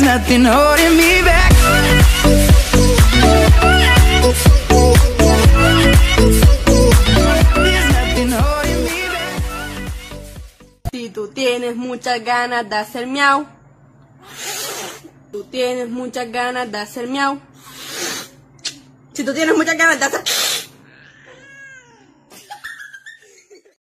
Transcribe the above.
nothing holding me back. There's nothing holding me back. Si tú tienes muchas ganas de hacer miau, tú tienes muchas ganas de hacer miau. Si tú tienes muchas ganas de hacer...